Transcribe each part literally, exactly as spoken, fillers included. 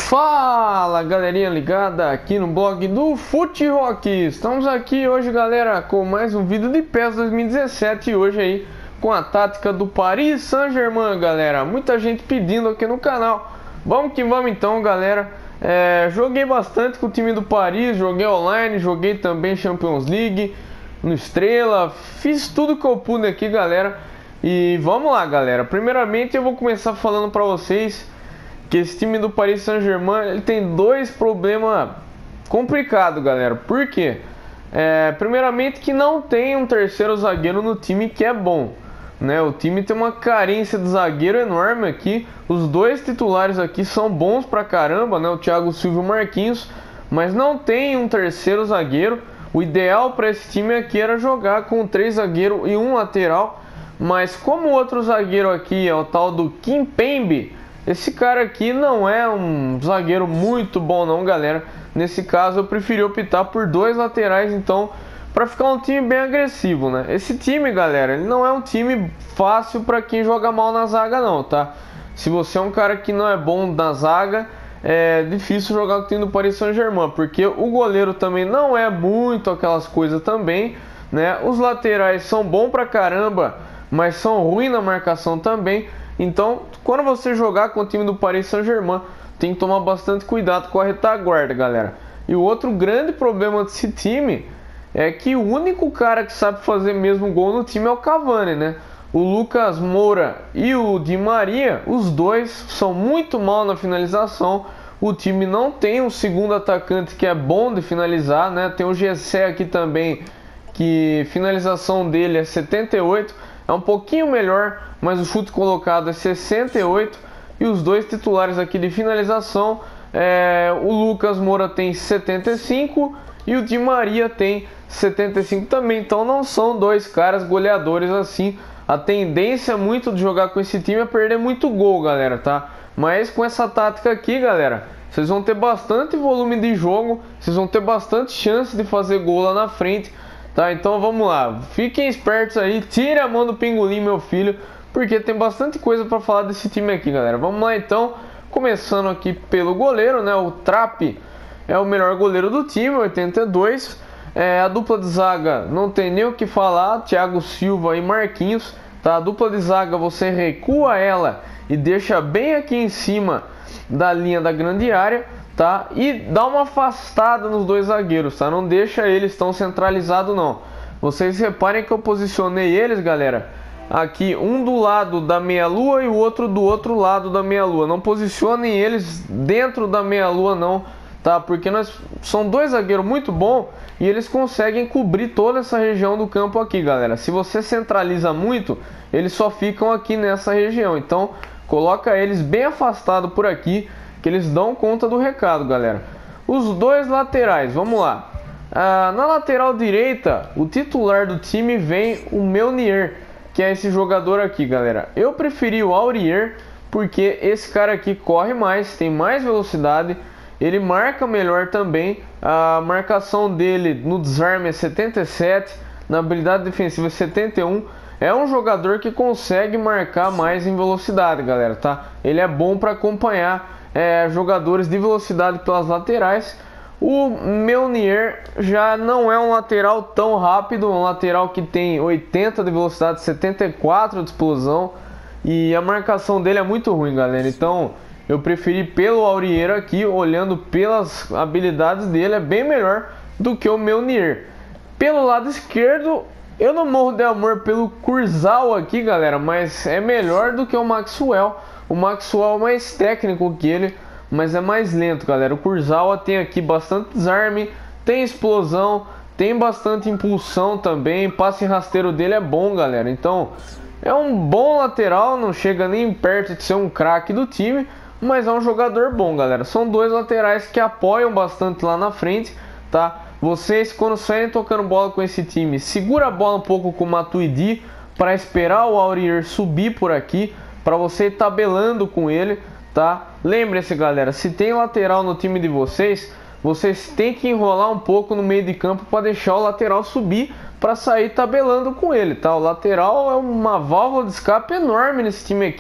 Fala galerinha ligada aqui no blog do Fute Rock. Estamos aqui hoje, galera, com mais um vídeo de PES dois mil e dezessete. E hoje aí com a tática do Paris Saint-Germain, galera. Muita gente pedindo aqui no canal. Vamos que vamos então, galera. é, Joguei bastante com o time do Paris. Joguei online, joguei também Champions League no Estrela. Fiz tudo que eu pude aqui, galera. E vamos lá, galera. Primeiramente eu vou começar falando pra vocês que esse time do Paris Saint-Germain ele tem dois problemas complicados, galera. Por quê? É, primeiramente que não tem um terceiro zagueiro no time que é bom, né? O time tem uma carência de zagueiro enorme aqui. Os dois titulares aqui são bons pra caramba, né? O Thiago Silva e o Marquinhos, mas não tem um terceiro zagueiro. O ideal para esse time aqui era jogar com três zagueiros e um lateral, mas como o outro zagueiro aqui é o tal do Kimpembe, esse cara aqui não é um zagueiro muito bom não, galera. Nesse caso eu preferi optar por dois laterais, então, para ficar um time bem agressivo, né? Esse time, galera, ele não é um time fácil para quem joga mal na zaga não, tá? Se você é um cara que não é bom na zaga, é difícil jogar com o time do Paris Saint-Germain, porque o goleiro também não é muito aquelas coisas também, né? Os laterais são bons pra caramba, mas são ruins na marcação também. Então, quando você jogar com o time do Paris Saint-Germain, tem que tomar bastante cuidado com a retaguarda, galera. E o outro grande problema desse time é que o único cara que sabe fazer mesmo gol no time é o Cavani, né? O Lucas Moura e o Di Maria, os dois são muito mal na finalização. O time não tem um segundo atacante que é bom de finalizar, né? Tem o Gessé aqui também, que finalização dele é setenta e oito. É um pouquinho melhor, mas o chute colocado é sessenta e oito. E os dois titulares aqui de finalização, é, o Lucas Moura tem setenta e cinco e o Di Maria tem setenta e cinco também. Então não são dois caras goleadores assim. A tendência muito de jogar com esse time é perder muito gol, galera, tá? Mas com essa tática aqui, galera, vocês vão ter bastante volume de jogo. Vocês vão ter bastante chance de fazer gol lá na frente. Tá, então vamos lá, fiquem espertos aí, tire a mão do pingolim, meu filho, porque tem bastante coisa para falar desse time aqui, galera. Vamos lá então, começando aqui pelo goleiro, né? O Trapp é o melhor goleiro do time, oitenta e dois. É, a dupla de zaga não tem nem o que falar, Thiago Silva e Marquinhos. Tá? A dupla de zaga você recua ela e deixa bem aqui em cima da linha da grande área. Tá? E dá uma afastada nos dois zagueiros, tá? Não deixa eles tão centralizados não. Vocês reparem que eu posicionei eles, galera, aqui um do lado da meia-lua e o outro do outro lado da meia-lua. Não posicionem eles dentro da meia-lua não, tá? Porque nós são dois zagueiros muito bons e eles conseguem cobrir toda essa região do campo aqui, galera. Se você centraliza muito, eles só ficam aqui nessa região. Então, coloca eles bem afastados por aqui, que eles dão conta do recado, galera. Os dois laterais, vamos lá. Ah, na lateral direita, o titular do time vem o Meunier, que é esse jogador aqui, galera. Eu preferi o Aurier, porque esse cara aqui corre mais, tem mais velocidade, ele marca melhor também. A marcação dele no desarme é setenta e sete, na habilidade defensiva é setenta e um. É um jogador que consegue marcar mais em velocidade, galera, tá? Ele é bom para acompanhar É, jogadores de velocidade pelas laterais. O Meunier já não é um lateral tão rápido, um lateral que tem oitenta de velocidade, setenta e quatro de explosão, e a marcação dele é muito ruim, galera. Então eu preferi pelo Aurier aqui, olhando pelas habilidades dele, é bem melhor do que o Meunier. Pelo lado esquerdo, eu não morro de amor pelo Kurzawa aqui, galera, mas é melhor do que o Maxwell. O Maxwell é mais técnico que ele, mas é mais lento, galera. O Kurzawa tem aqui bastante desarme, tem explosão, tem bastante impulsão também. Passe rasteiro dele é bom, galera. Então, é um bom lateral, não chega nem perto de ser um craque do time, mas é um jogador bom, galera. São dois laterais que apoiam bastante lá na frente, tá? Vocês, quando saem tocando bola com esse time, segura a bola um pouco com o Matuidi para esperar o Aurier subir por aqui, para você ir tabelando com ele, tá? Lembre-se, galera, se tem lateral no time de vocês, vocês têm que enrolar um pouco no meio de campo para deixar o lateral subir, para sair tabelando com ele, tá? O lateral é uma válvula de escape enorme nesse time aqui.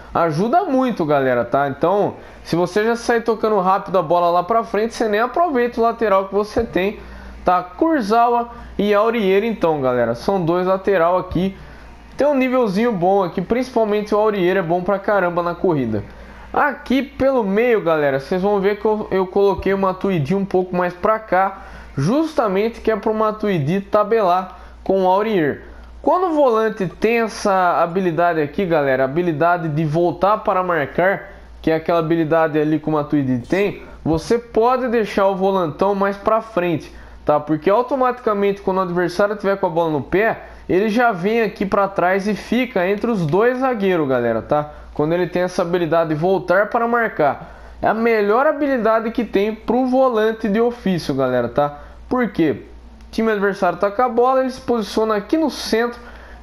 ajuda muito, galera, tá? Então, se você já sair tocando rápido a bola lá pra frente, você nem aproveita o lateral que você tem, tá? Kurzawa e Aurier, então, galera, são dois lateral aqui. Tem um nívelzinho bom aqui, principalmente o Aurier é bom pra caramba na corrida. Aqui pelo meio, galera, vocês vão ver que eu, eu coloquei o Matuidi um pouco mais pra cá, justamente que é pro Matuidi tabelar com o Aurier. Quando o volante tem essa habilidade aqui, galera, habilidade de voltar para marcar, que é aquela habilidade ali que o Matuidi tem, você pode deixar o volantão mais pra frente, tá? Porque automaticamente quando o adversário tiver com a bola no pé, ele já vem aqui pra trás e fica entre os dois zagueiros, galera, tá? Quando ele tem essa habilidade de voltar para marcar. É a melhor habilidade que tem pro volante de ofício, galera, tá? Por quê? O time adversário tá com a bola, ele se posiciona aqui no centro.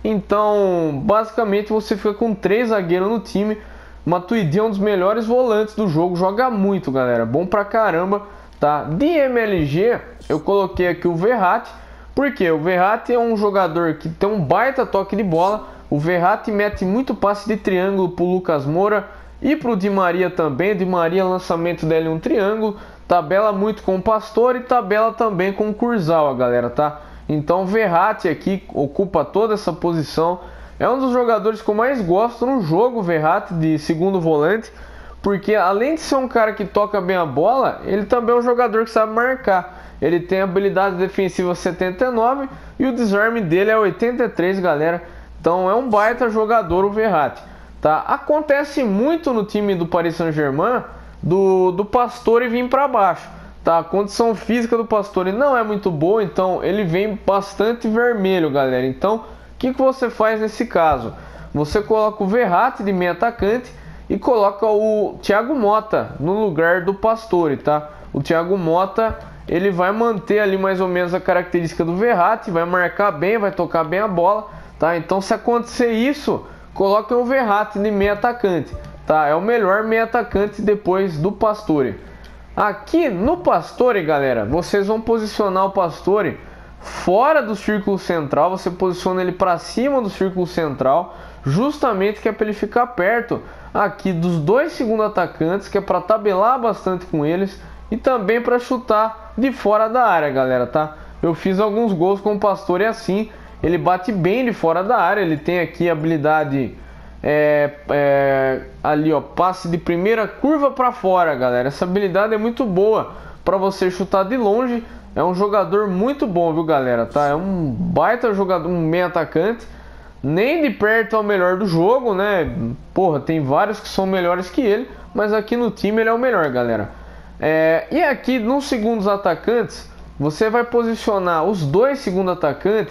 Então, basicamente, você fica com três zagueiros no time. Matuidi é um dos melhores volantes do jogo, joga muito, galera, bom pra caramba, tá? De M L G, eu coloquei aqui o Verratti. Por quê? O Verratti é um jogador que tem um baita toque de bola. O Verratti mete muito passe de triângulo pro Lucas Moura e pro Di Maria também. Di Maria, lançamento dele um triângulo. Tabela muito com o Pastore e tabela também com o Kurzawa, galera, tá? Então o Verratti aqui ocupa toda essa posição. É um dos jogadores que eu mais gosto no jogo, o Verratti, de segundo volante. Porque além de ser um cara que toca bem a bola, ele também é um jogador que sabe marcar. Ele tem habilidade defensiva setenta e nove e o desarme dele é oitenta e três, galera. Então é um baita jogador o Verratti, tá? Acontece muito no time do Paris Saint-Germain do, do Pastore vir para baixo, tá? A condição física do Pastore não é muito boa, então ele vem bastante vermelho, galera. Então o que, que você faz nesse caso? Você coloca o Verratti de meio atacante e coloca o Thiago Motta no lugar do Pastore, tá? O Thiago Motta, ele vai manter ali mais ou menos a característica do Verratti, vai marcar bem, vai tocar bem a bola, tá? Então se acontecer isso, coloque o Verratti de meio atacante, tá? É o melhor meio atacante depois do Pastore. Aqui no Pastore, galera, vocês vão posicionar o Pastore fora do círculo central. Você posiciona ele para cima do círculo central, justamente que é para ele ficar perto aqui dos dois segundos atacantes, que é para tabelar bastante com eles e também para chutar de fora da área, galera, tá? Eu fiz alguns gols com o Pastore assim. Ele bate bem de fora da área. Ele tem aqui a habilidade é, é, ali, ó, passe de primeira curva para fora, galera. Essa habilidade é muito boa para você chutar de longe. É um jogador muito bom, viu, galera, tá? É um baita jogador, um meio atacante. Nem de perto é o melhor do jogo, né? Porra, tem vários que são melhores que ele, mas aqui no time ele é o melhor, galera. É, e aqui nos segundos atacantes, você vai posicionar os dois segundos atacantes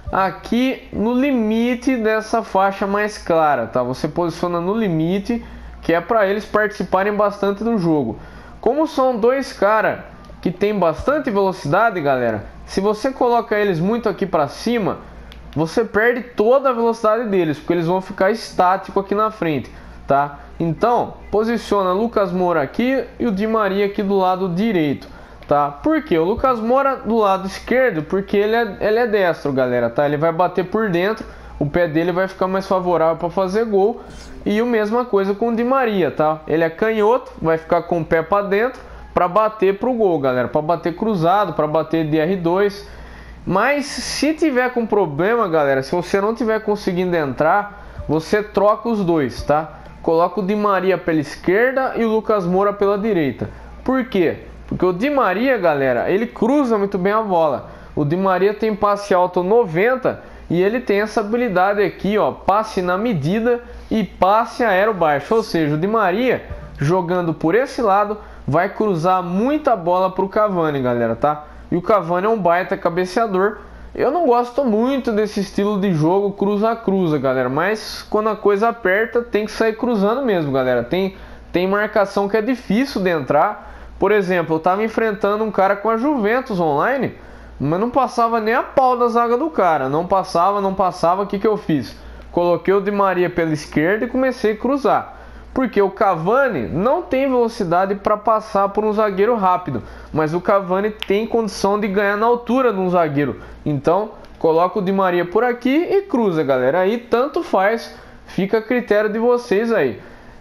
aqui no limite dessa faixa mais clara, tá? Você posiciona no limite, que é para eles participarem bastante do jogo. Como são dois caras que tem bastante velocidade, galera, se você coloca eles muito aqui para cima, você perde toda a velocidade deles, porque eles vão ficar estáticos aqui na frente, tá? Então, posiciona Lucas Moura aqui e o Di Maria aqui do lado direito, tá? Por quê? O Lucas Moura do lado esquerdo, porque ele é, ele é destro, galera, tá? Ele vai bater por dentro, o pé dele vai ficar mais favorável para fazer gol. E a mesma coisa com o Di Maria, tá? Ele é canhoto, vai ficar com o pé para dentro para bater pro gol, galera, para bater cruzado, para bater de R dois. Mas se tiver com problema, galera, se você não tiver conseguindo entrar, você troca os dois, tá? Coloca o Di Maria pela esquerda e o Lucas Moura pela direita. Por quê? Porque o Di Maria, galera, ele cruza muito bem a bola. O Di Maria tem passe alto noventa e ele tem essa habilidade aqui, ó, passe na medida e passe aéreo baixo. Ou seja, o Di Maria, jogando por esse lado, vai cruzar muita bola pro Cavani, galera, tá? E o Cavani é um baita cabeceador. Eu não gosto muito desse estilo de jogo cruza-cruza, galera, mas quando a coisa aperta tem que sair cruzando mesmo, galera. Tem, tem marcação que é difícil de entrar. Por exemplo, eu tava enfrentando um cara com a Juventus online, mas não passava nem a pau da zaga do cara. Não passava, não passava. O que que eu fiz? Coloquei o Di Maria pela esquerda e comecei a cruzar. Porque o Cavani não tem velocidade para passar por um zagueiro rápido, mas o Cavani tem condição de ganhar na altura de um zagueiro. Então, coloca o Di Maria por aqui e cruza, galera. Aí tanto faz, fica a critério de vocês aí.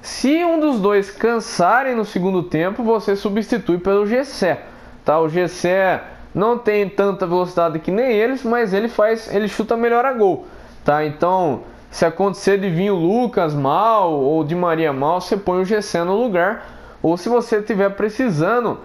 Se um dos dois cansarem no segundo tempo, você substitui pelo Gessé, tá? O Gessé não tem tanta velocidade que nem eles, mas ele faz, ele chuta melhor a gol, tá? Então, se acontecer de vir o Lucas mal ou de Maria mal, você põe o Gessé no lugar. Ou se você estiver precisando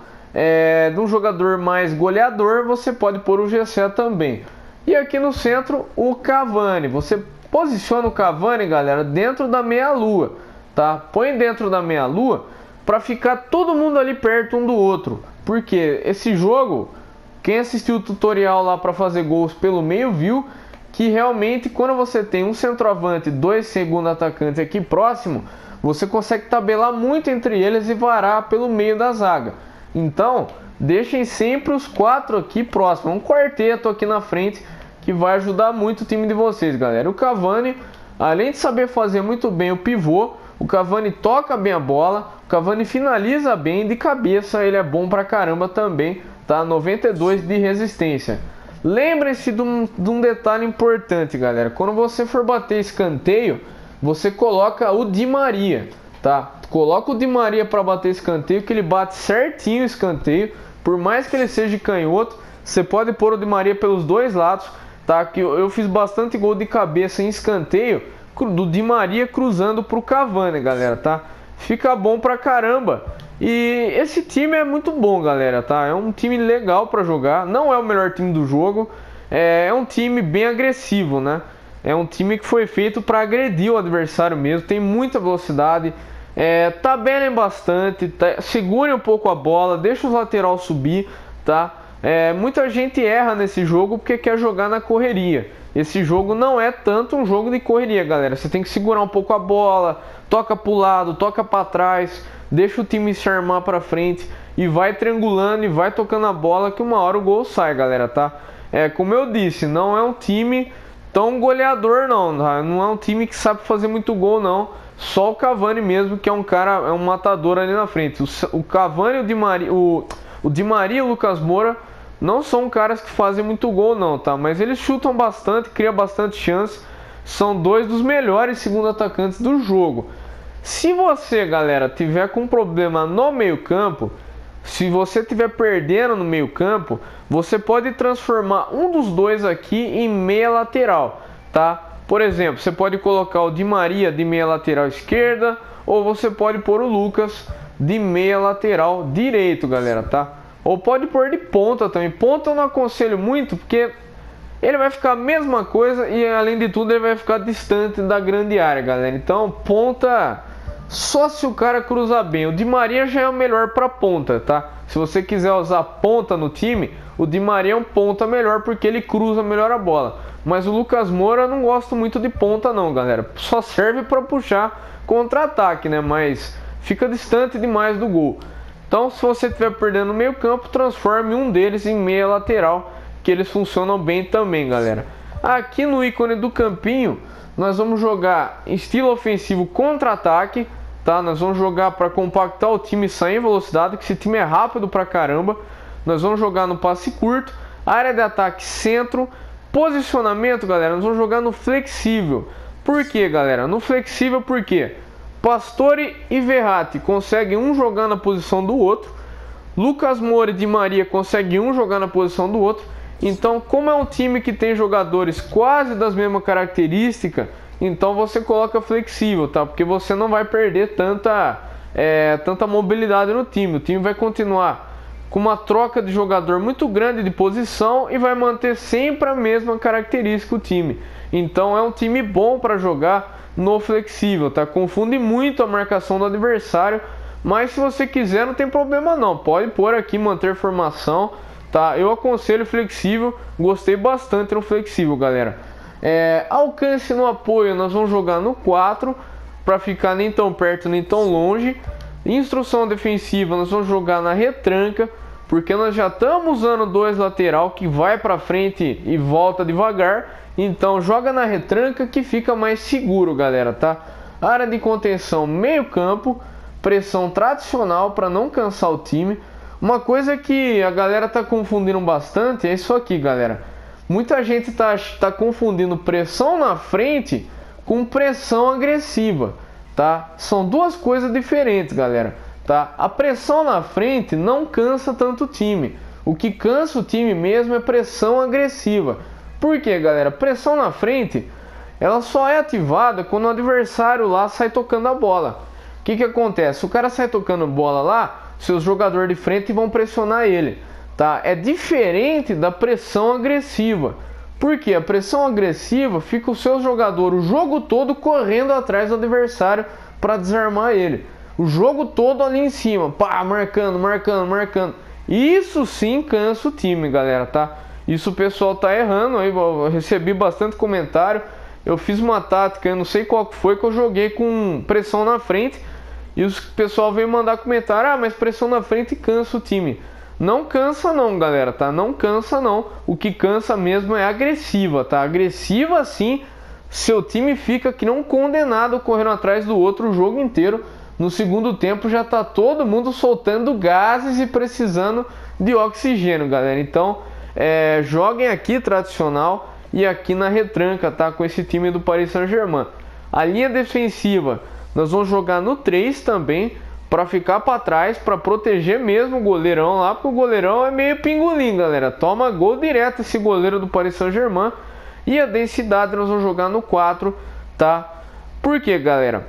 é, de um jogador mais goleador, você pode pôr o Gessé também. E aqui no centro, o Cavani. Você posiciona o Cavani, galera, dentro da meia-lua, tá? Põe dentro da meia-lua para ficar todo mundo ali perto um do outro. Porque esse jogo, quem assistiu o tutorial lá para fazer gols pelo meio viu que realmente quando você tem um centroavante e dois segundo atacantes aqui próximo, você consegue tabelar muito entre eles e varar pelo meio da zaga. Então, deixem sempre os quatro aqui próximos, um quarteto aqui na frente, que vai ajudar muito o time de vocês, galera. O Cavani, além de saber fazer muito bem o pivô, o Cavani toca bem a bola, o Cavani finaliza bem, de cabeça ele é bom pra caramba também, tá? noventa e dois de resistência. Lembre-se de um, de um detalhe importante, galera. Quando você for bater escanteio, você coloca o Di Maria, tá? Coloca o Di Maria para bater escanteio, que ele bate certinho o escanteio. Por mais que ele seja canhoto, você pode pôr o Di Maria pelos dois lados, tá? Que eu, eu fiz bastante gol de cabeça em escanteio do Di Maria cruzando pro Cavani, galera, tá? Fica bom pra caramba. E esse time é muito bom, galera, tá? É um time legal para jogar. Não é o melhor time do jogo. É, é um time bem agressivo, né? É um time que foi feito para agredir o adversário mesmo. Tem muita velocidade. É, tabelem bastante. Tá, segurem um pouco a bola. Deixa os laterais subir, tá? É, muita gente erra nesse jogo porque quer jogar na correria. Esse jogo não é tanto um jogo de correria, galera. Você tem que segurar um pouco a bola. Toca pro lado, toca para trás. Deixa o time se armar para frente e vai triangulando e vai tocando a bola que uma hora o gol sai, galera, tá? É, como eu disse, não é um time tão goleador não, tá? Não é um time que sabe fazer muito gol não. Só o Cavani mesmo, que é um cara, é um matador ali na frente. O, o Cavani, o Di Maria, o, o Di Maria e o Lucas Moura não são caras que fazem muito gol não, tá? Mas eles chutam bastante, criam bastante chance. São dois dos melhores segundo atacantes do jogo. Se você, galera, tiver com problema no meio-campo, se você tiver perdendo no meio-campo, você pode transformar um dos dois aqui em meia lateral, tá? Por exemplo, você pode colocar o Di Maria de meia lateral esquerda, ou você pode pôr o Lucas de meia lateral direito, galera, tá? Ou pode pôr de ponta também. Ponta eu não aconselho muito, porque ele vai ficar a mesma coisa e além de tudo ele vai ficar distante da grande área, galera. Então, ponta só se o cara cruzar bem. O Di Maria já é o melhor para ponta, tá? Se você quiser usar ponta no time, o Di Maria é um ponta melhor porque ele cruza melhor a bola. Mas o Lucas Moura eu não gosto muito de ponta não, galera. Só serve para puxar contra-ataque, né? Mas fica distante demais do gol. Então, se você estiver perdendo no meio campo, transforme um deles em meia lateral, que eles funcionam bem também, galera. Aqui no ícone do campinho, nós vamos jogar estilo ofensivo contra-ataque, tá? Nós vamos jogar para compactar o time e sair em velocidade, que esse time é rápido pra caramba. Nós vamos jogar no passe curto, área de ataque centro, posicionamento, galera, nós vamos jogar no flexível. Por quê, galera? No flexível, por quê? Pastore e Verratti conseguem um jogar na posição do outro. Lucas Moura e Di Maria conseguem um jogar na posição do outro. Então, como é um time que tem jogadores quase das mesmas características, então você coloca flexível, tá? Porque você não vai perder tanta, é, tanta mobilidade no time. O time vai continuar com uma troca de jogador muito grande de posição e vai manter sempre a mesma característica o time. Então é um time bom para jogar no flexível, tá? Confunde muito a marcação do adversário, mas se você quiser não tem problema não. Pode pôr aqui manter formação, tá? Eu aconselho flexível, gostei bastante no flexível, galera. É, alcance no apoio, nós vamos jogar no quatro para ficar nem tão perto nem tão longe. Instrução defensiva, nós vamos jogar na retranca, porque nós já estamos usando dois lateral que vai para frente e volta devagar. Então joga na retranca que fica mais seguro, galera, tá? Área de contenção, meio campo, pressão tradicional para não cansar o time. Uma coisa que a galera tá confundindo bastante é isso aqui, galera. Muita gente tá, tá confundindo pressão na frente com pressão agressiva, tá? São duas coisas diferentes, galera, tá? A pressão na frente não cansa tanto o time. O que cansa o time mesmo é pressão agressiva. Por quê, galera? Pressão na frente, ela só é ativada quando o adversário lá sai tocando a bola. O que que acontece? O cara sai tocando bola lá, seus jogadores de frente vão pressionar ele, tá? É diferente da pressão agressiva. Por quê? A pressão agressiva fica o seu jogador o jogo todo correndo atrás do adversário para desarmar ele. O jogo todo ali em cima, pá, marcando, marcando, marcando. Isso sim cansa o time, galera, tá? Isso o pessoal tá errando aí. Eu recebi bastante comentário. Eu fiz uma tática, eu não sei qual que foi, que eu joguei com pressão na frente. E o pessoal veio mandar comentário: ah, mas pressão na frente cansa o time. Não cansa não, galera, tá? Não cansa não. O que cansa mesmo é agressiva, tá? Agressiva sim, seu time fica que não condenado correndo atrás do outro o jogo inteiro. No segundo tempo já tá todo mundo soltando gases e precisando de oxigênio, galera. Então, é, joguem aqui tradicional e aqui na retranca, tá? Com esse time do Paris Saint-Germain. A linha defensiva nós vamos jogar no três também, para ficar para trás, para proteger mesmo o goleirão lá, porque o goleirão é meio pingolim, galera. Toma gol direto esse goleiro do Paris Saint-Germain. E a densidade nós vamos jogar no quatro, tá? Por quê, galera?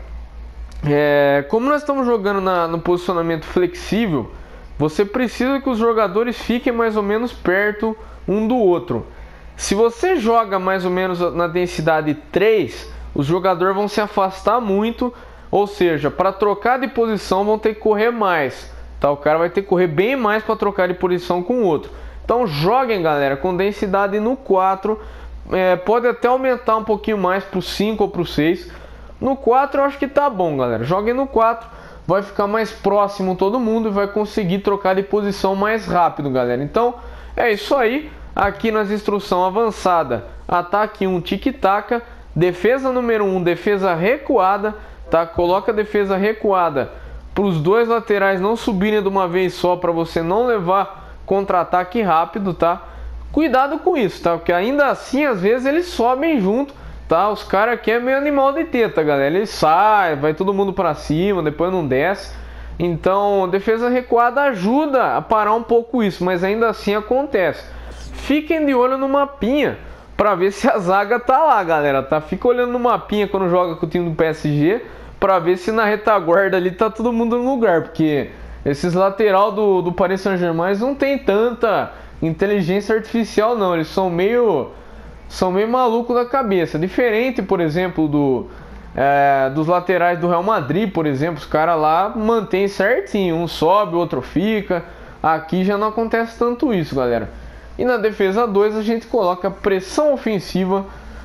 É, como nós estamos jogando na, no posicionamento flexível, você precisa que os jogadores fiquem mais ou menos perto um do outro. Se você joga mais ou menos na densidade três, os jogadores vão se afastar muito. Ou seja, para trocar de posição vão ter que correr mais, tá? O cara vai ter que correr bem mais para trocar de posição com o outro. Então joguem, galera, com densidade no quatro. É, pode até aumentar um pouquinho mais para o cinco ou para o seis. No quatro eu acho que tá bom, galera. Joguem no quatro, vai ficar mais próximo todo mundo e vai conseguir trocar de posição mais rápido, galera. Então é isso aí. Aqui nas instruções avançada, ataque um, tic-tac. Defesa número um, defesa recuada. Tá? Coloca a defesa recuada para os dois laterais não subirem de uma vez só, para você não levar contra-ataque rápido, tá? Cuidado com isso, tá? Porque ainda assim, às vezes, eles sobem junto, tá? Os caras aqui é meio animal de teta, galera. Eles saem, vai todo mundo para cima, depois não desce. Então, defesa recuada ajuda a parar um pouco isso, mas ainda assim acontece. Fiquem de olho no mapinha para ver se a zaga tá lá, galera, tá? Fica olhando no mapinha quando joga com o time do P S G, para ver se na retaguarda ali tá todo mundo no lugar, porque esses lateral do, do Paris Saint-Germain não tem tanta inteligência artificial não, eles são meio são meio malucos da cabeça, diferente, por exemplo, do é, dos laterais do Real Madrid, por exemplo. Os caras lá mantêm certinho, um sobe, o outro fica. Aqui já não acontece tanto isso, galera. E na defesa dois a gente coloca pressão ofensiva,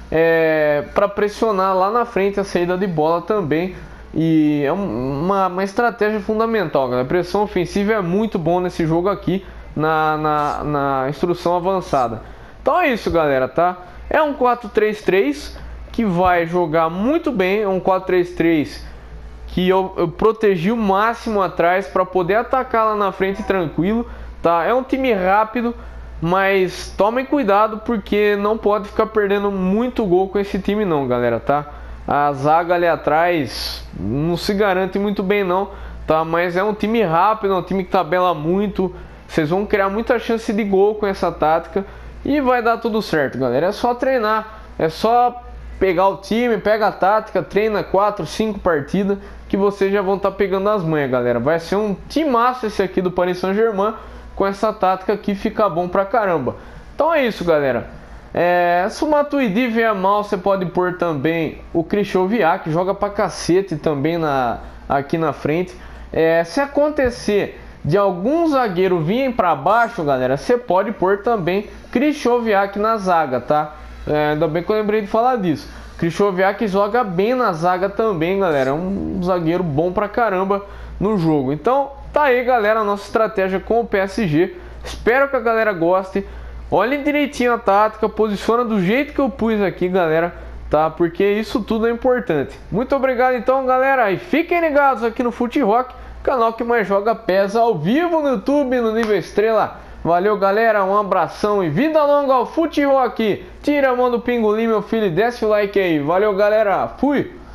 é, para pressionar lá na frente a saída de bola também. E é uma, uma estratégia fundamental, galera. Pressão ofensiva é muito bom nesse jogo aqui, na, na, na instrução avançada. Então é isso, galera, tá? É um quatro três três que vai jogar muito bem. É um quatro três três que eu, eu protegi o máximo atrás para poder atacar lá na frente tranquilo, tá? É um time rápido, mas tomem cuidado porque não pode ficar perdendo muito gol com esse time não, galera, tá? A zaga ali atrás não se garante muito bem não, tá? Mas é um time rápido, é um time que tabela muito. Vocês vão criar muita chance de gol com essa tática e vai dar tudo certo, galera. É só treinar, é só pegar o time, pega a tática, treina quatro, cinco partidas que vocês já vão estar tá pegando as manhas, galera. Vai ser um timaço esse aqui do Paris Saint-Germain. Com essa tática aqui fica bom pra caramba. Então é isso, galera. É, se o Matuidi vier mal, você pode pôr também o Krychowiak, que joga pra cacete também na, aqui na frente. É, se acontecer de algum zagueiro virem pra baixo, galera, você pode pôr também Krychowiak na zaga, tá? É, ainda bem que eu lembrei de falar disso. Krychowiak joga bem na zaga também, galera. É um zagueiro bom pra caramba no jogo. Então tá aí, galera, a nossa estratégia com o P S G. Espero que a galera goste. Olhem direitinho a tática, posiciona do jeito que eu pus aqui, galera, tá? Porque isso tudo é importante. Muito obrigado então, galera, e fiquem ligados aqui no FuteRock, canal que mais joga P E S ao vivo no YouTube, no nível estrela. Valeu, galera, um abração e vida longa ao FuteRock. Tira a mão do pingolim, meu filho, e desce o like aí. Valeu, galera, fui!